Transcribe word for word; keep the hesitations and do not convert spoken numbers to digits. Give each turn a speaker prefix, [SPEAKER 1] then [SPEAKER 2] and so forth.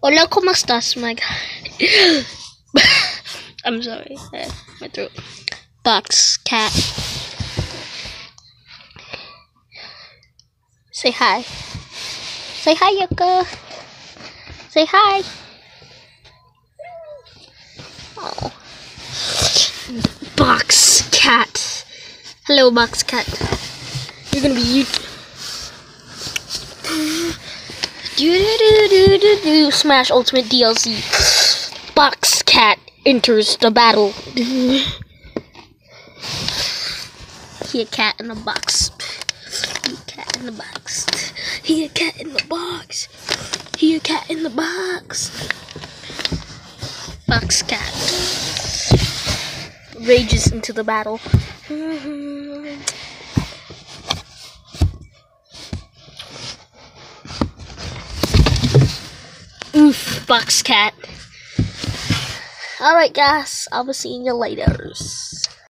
[SPEAKER 1] Hola, ¿cómo estás, my guy? I'm sorry, uh, my throat. Box, cat. Say hi. Say hi, Yucca. Say hi. Oh. Box, cat. Hello, Box, cat. You're gonna be you. Do do do do do do. Smash Ultimate D L C. Box, cat enters the battle. He a cat in a box. He a cat in the box. He a cat in the box. He a cat in the box. Box cat rages into the battle. Oof, box cat. Alright guys, I'll be seeing you later.